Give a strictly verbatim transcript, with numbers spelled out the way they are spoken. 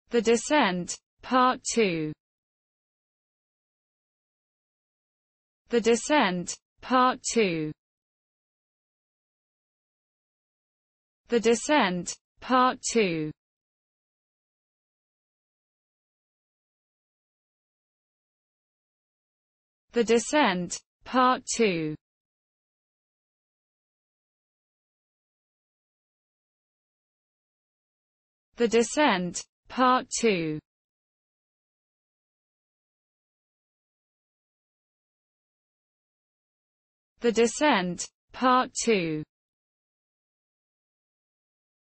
The Descent, Part two. The Descent, Part two. The Descent, Part two. The Descent, Part two. The Descent, Part two. The Descent, Part two.